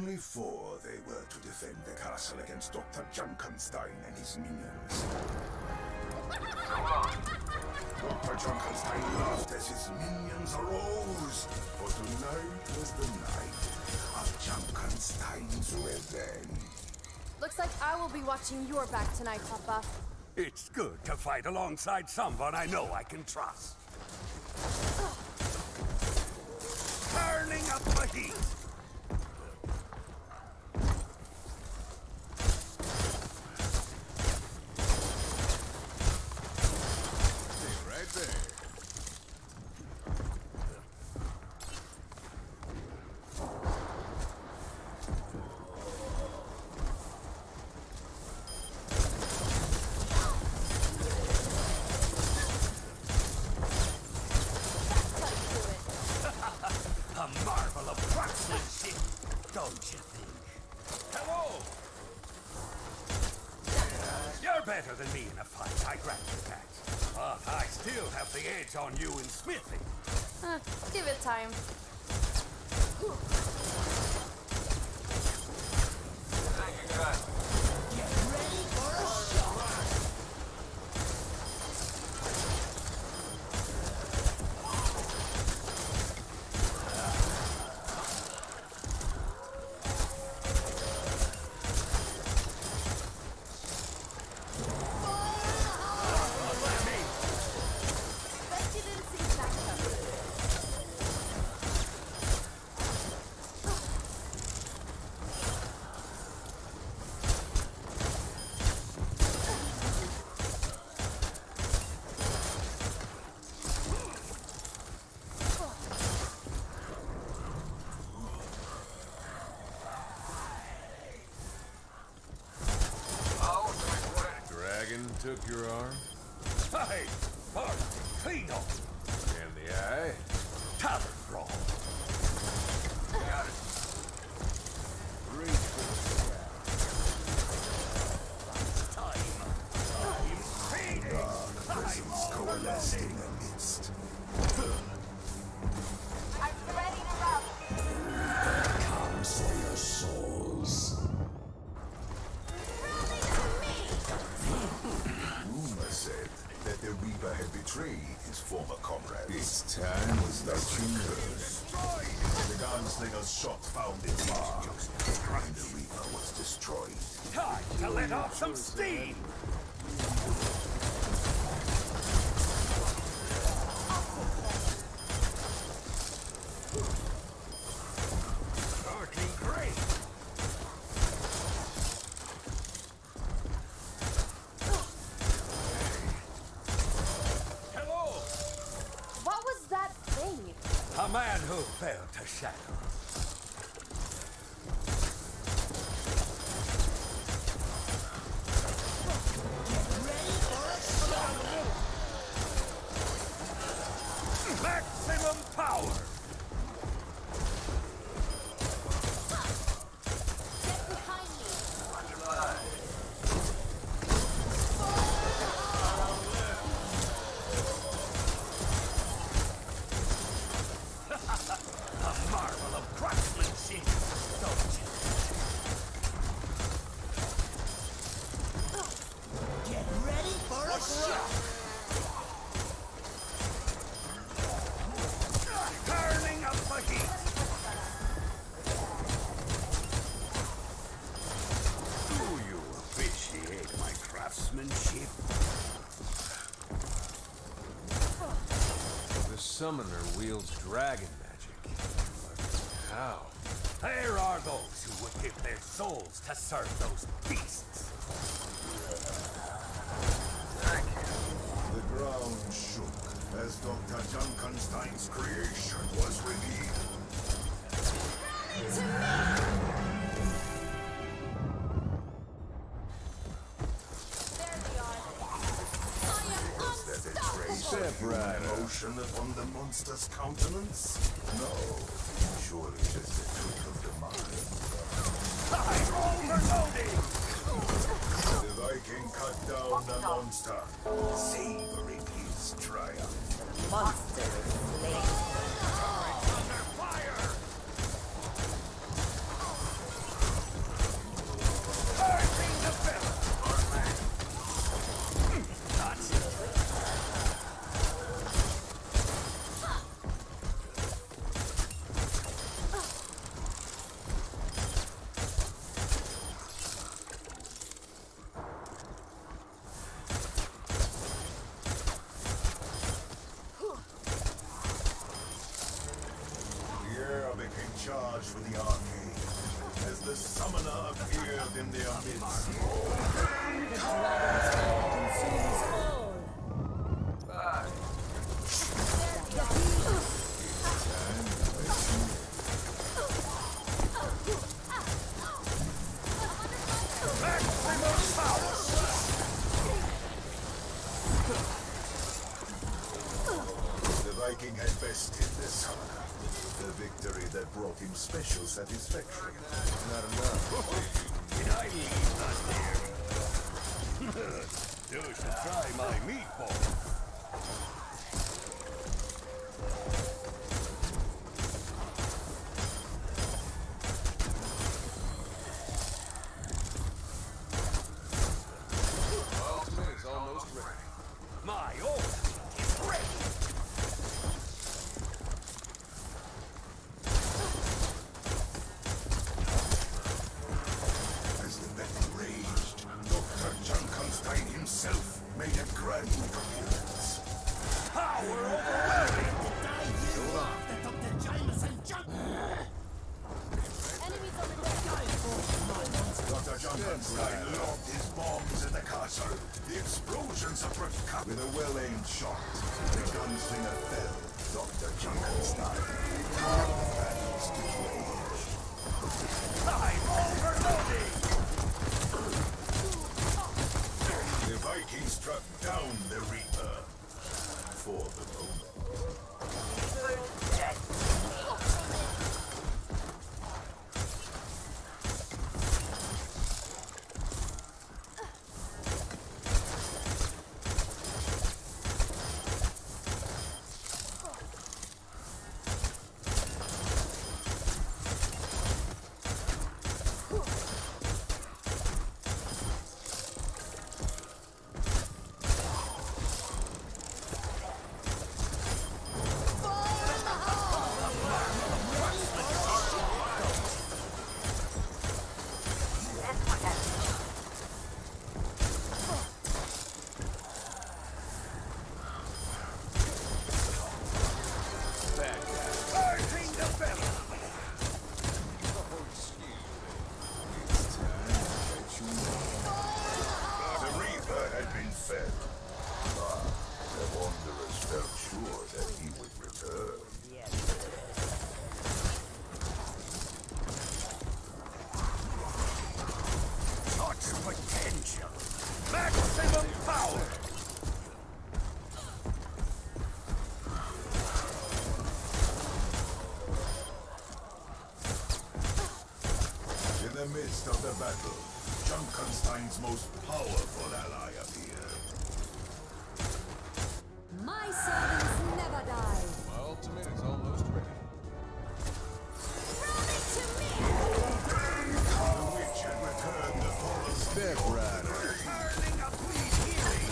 Only 4 they were to defend the castle against Dr. Junkesnstein and his minions. Dr. Junkesnstein laughed as his minions arose, for tonight was the night of Junkesstein's revenge. Looks like I will be watching your back tonight, Papa. It's good to fight alongside someone I know I can trust. Turning up the heat! Don't you think? Hello! You're better than me in a fight, I grant you that. But I still have the edge on you in smithing. Give it time. Get ready for a shot! Took your arm? Hey! Bark! Clean up! And the eye? Tavern brawl! Got it. Reach for the God, presence coalesced in their midst. I'm ready to rock. Comes for your souls. Rumor said that the Reaper had betrayed his former comrades. This time was that curse. The gunslinger's shot found its mark, and the Reaper was destroyed. Time to let off some steam! Working great! What was that thing? A man who fell to shadow. Ready for a shot! Maximum power! Get behind me. A marvel of craftsmanship, don't you? Get ready for a shot! Turning up the heat! Do you appreciate my craftsmanship? The summoner wields dragon magic. But how? There are those who would give their souls to serve those beasts. The ground shook as Dr. Junkesstein's creation was revealed. To me! There they are. I am Was there a trace unstoppable! of human emotion upon the monster's countenance? No. Surely just a trick of the mind. I'm overloading! The Viking cut down the monster, savoring his triumph. Monster slain. Under fire! air became charged with the arcane as the summoner appeared in their midst. The dragon's fire consumes all. The Viking had bested the summoner, the victory that brought him special satisfaction. Not enough. Did I leave that there? You should try my meatball. It's almost ready. My order is ready. As the battle raged, Dr. Junkesnstein himself made a grand appearance. Power overwhelming. Dr. Jameson jump. Enemies over there. Dr. Junkesnstein lobbed his bombs at the castle. The explosions of with a well-aimed shot. The gunslinger fell. Dr. Junkesnstein carved battles to rage. I'm overloading. The Vikings struck down the Reaper. For the moment. Burning the belly. The Reaper had been fed. But the Wanderers felt sure that he would return. Such potential. Maximum power. In the midst of the battle, Junkesstein's most powerful ally appeared. My servants never die. My ultimate is almost ready. Throw it to me! The witch had returned the forest of the Rider. Burning a bleed healing.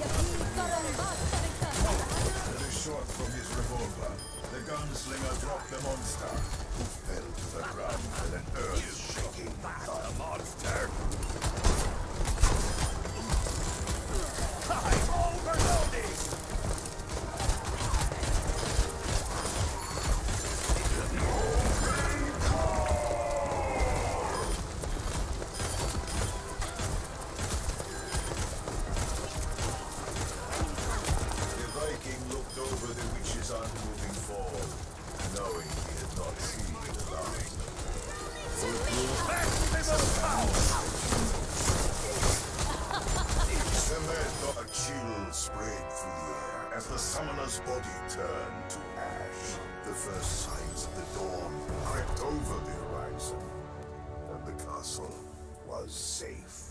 With a shot from his revolver, the gunslinger dropped the monster, who fell to the ground with an earth-shaking thud. The monster. I'm overloading. The Viking looked over the witch's unmoving form, knowing he had not seen the last. Maximum power. A chill spread through the air as the summoner's body turned to ash. The first signs of the dawn crept over the horizon, and the castle was safe.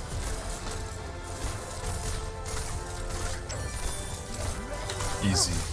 Easy.